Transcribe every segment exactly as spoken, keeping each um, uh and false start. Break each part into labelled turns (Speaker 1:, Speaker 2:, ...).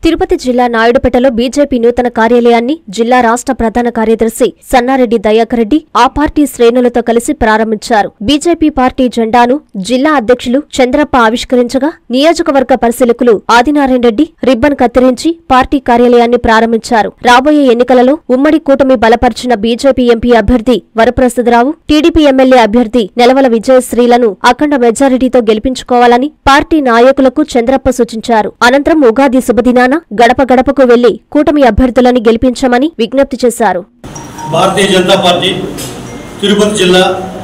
Speaker 1: తిరుపతి జిల్లా నాయుడుపేటలో బీజేపీ నూతన కార్యాలయాన్ని జిల్లా రాష్ట్ర ప్రధాన కార్యదర్శి సన్నారెడ్డి దయాకర్ రెడ్డి ఆ పార్టీ శ్రేణులతో కలిసి ప్రారంభించారు. బీజేపీ పార్టీ జెండాను జిల్లా అధ్యక్షులు చంద్రప్ప ఆవిష్కరించగా నియోజకవర్గ పరిశీలకులు ఆదినారాయణ రెడ్డి రిబ్బన్ కత్తిరించి పార్టీ కార్యాలయాన్ని ప్రారంభించారు. రాబోయే ఎన్నికలలో ఉమ్మడి కూటమి బలపర్చిన బీజేపీ ఎంపీ అభ్యర్థి వరప్రసాదరావు, టీడీపీ ఎమ్మెల్యే అభ్యర్థి నెలవల విజయశ్రీలను అఖండ మెజారిటీతో గెలిపించుకోవాలని పార్టీ నాయకులకు చంద్రప్ప సూచించారు. అనంతరం ఉగాది శుభదినాన గడప గడపకు వెళ్లి కూటమి అభ్యర్థులని గెలిపించమని విజ్ఞప్తి చేశారు.
Speaker 2: భారతీయ జనతా పార్టీ తిరుపతి జిల్లా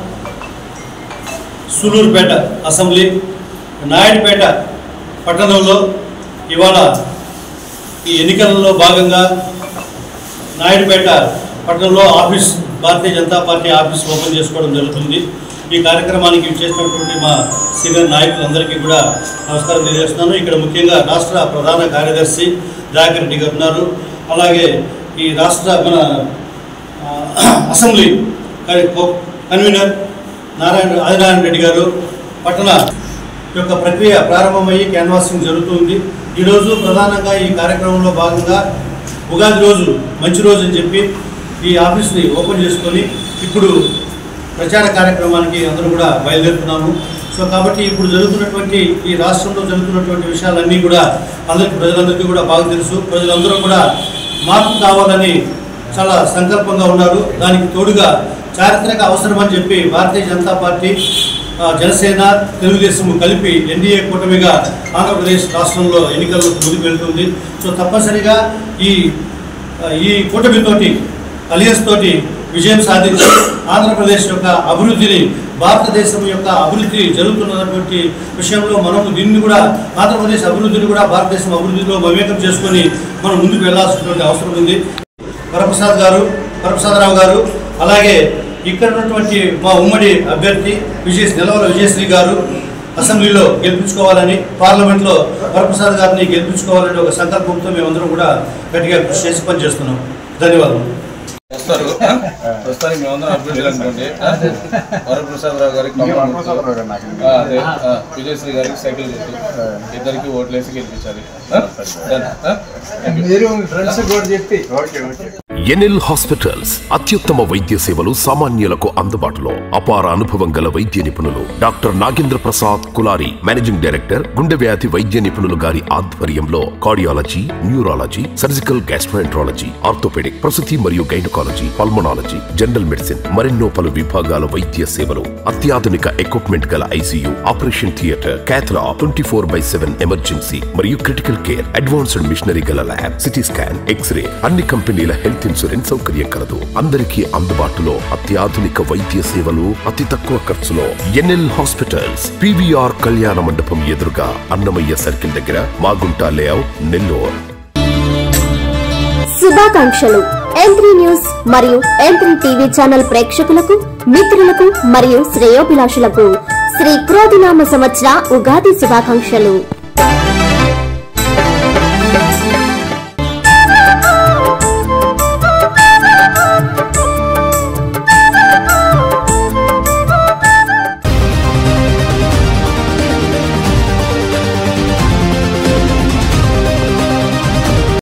Speaker 2: సూలూరుపేట అసెంబ్లీ నాయుడుపేట పట్టణంలో ఇవాళ ఈ ఎన్నికలలో భాగంగా నాయుడుపేట పట్టణంలో office Bharatiya Janata Party office open చేసుకోవడం జరుగుతుంది. ఈ కార్యక్రమానికి చేసినటువంటి మా సీనియర్ నాయకులందరికీ కూడా నమస్కారం తెలియజేస్తున్నాను. ఇక్కడ ముఖ్యంగా రాష్ట్ర ప్రధాన కార్యదర్శి దయాకర్ రెడ్డి గారు ఉన్నారు. అలాగే ఈ రాష్ట్ర మన అసెంబ్లీ కన్వీనర్ నారాయణ ఆదినారాయణ రెడ్డి గారు పట్టణ యొక్క ప్రక్రియ ప్రారంభమయ్యి క్యాన్వాసింగ్ జరుగుతుంది. ఈరోజు ప్రధానంగా ఈ కార్యక్రమంలో భాగంగా ఉగాది రోజు మంచి రోజు అని చెప్పి ఈ ఆఫీస్ని ఓపెన్ చేసుకొని ఇప్పుడు ప్రచార కార్యక్రమానికి అందరూ కూడా బయలుదేరుతున్నాము. సో కాబట్టి ఇప్పుడు జరుగుతున్నటువంటి ఈ రాష్ట్రంలో జరుగుతున్నటువంటి విషయాలన్నీ కూడా అందరికీ ప్రజలందరికీ కూడా బాగా తెలుసు. ప్రజలందరూ కూడా మార్పు కావాలని చాలా సంకల్పంగా ఉన్నారు. దానికి తోడుగా చారిత్రక అవసరం అని చెప్పి భారతీయ జనతా పార్టీ, జనసేన, తెలుగుదేశం కలిపి ఎన్డీఏ కూటమిగా ఆంధ్రప్రదేశ్ రాష్ట్రంలో ఎన్నికల్లో ముందుకు వెళ్తుంది. సో తప్పనిసరిగా ఈ ఈ కూటమితోటి అలియన్స్ తోటి విజయం సాధించి ఆంధ్రప్రదేశ్ యొక్క అభివృద్ధిని, భారతదేశం యొక్క అభివృద్ధి జరుగుతున్నటువంటి విషయంలో మనము దీన్ని కూడా ఆంధ్రప్రదేశ్ అభివృద్ధిని కూడా భారతదేశం అభివృద్ధిలో మమేకం చేసుకొని మనం ముందుకు వెళ్లాల్సినటువంటి అవసరం ఉంది. వరప్రసాద్ గారు వరప్రసాదరావు గారు అలాగే ఇక్కడ ఉన్నటువంటి మా ఉమ్మడి అభ్యర్థి విజయ నెలవల విజయశ్రీ గారు అసెంబ్లీలో గెలిపించుకోవాలని, పార్లమెంట్లో వరప్రసాద్ గారిని గెలిపించుకోవాలని ఒక సంకల్పంతో మేమందరం కూడా గట్టిగా కృషి చేసి పనిచేస్తున్నాం. ధన్యవాదాలు.
Speaker 3: వస్తారు వస్తారు మేమందరం అభ్యర్థులు అనుకోండి. వరప్రసాదరావు గారికి విజయశ్రీ గారికి సైకిల్ గుర్తు, ఇద్దరికి ఓట్లేసి గెలిపించాలి.
Speaker 4: ఎన్ఎల్ హాస్పిటల్స్ అత్యుత్తమ వైద్య సేవలు సామాన్యులకు అందుబాటులో. అపార అనుభవం గల వైద్య నిపుణులు doctor Nagendra Prasad Kulari, managing director, గుండె వ్యాధి వైద్య నిపుణులు గారి ఆధ్వర్యంలో cardiology, neurology, surgical gastroenterology, orthopedic, ప్రసూతి మరియు గైనకాలజీ, పల్మనాలజీ, జనరల్ మెడిసిన్ మరెన్నో పలు విభాగాల వైద్య సేవలు, అత్యాధునిక ఎక్విప్మెంట్ గల ICU, operation theatre, cath lab, twenty four by seven emergency మరియు క్రిటికల్ కేర్, అడ్వాన్స్డ్ మిషనరీ గల ల్యాబ్, సిటీ స్కాన్, ఎక్స్రే, అన్ని కంపెనీల హెల్త్ ఇన్సూరెన్స్ సౌకర్యం కలదు. అందరికీ అందుబాటులో అత్యాధునిక వైద్య సేవలు అతి తక్కువ ఖర్చులో. ఎన్ఎల్ హాస్పిటల్స్, పీవీఆర్ కళ్యాణ మండపం ఎదురుగా, అన్నమయ్య సర్కిల్ దగ్గర, మాగుంట లేఅవుట్, నెల్లూరు.
Speaker 1: శుభాకాంక్షలు ఎం త్రీ న్యూస్ మరియు ఎం త్రీ టీవీ ఛానల్ ప్రేక్షకులకు, మిత్రులకు మరియు శ్రేయోభిలాషులకు శ్రీ క్రోధినామ సంవత్సర ఉగాది శుభాకాంక్షలు.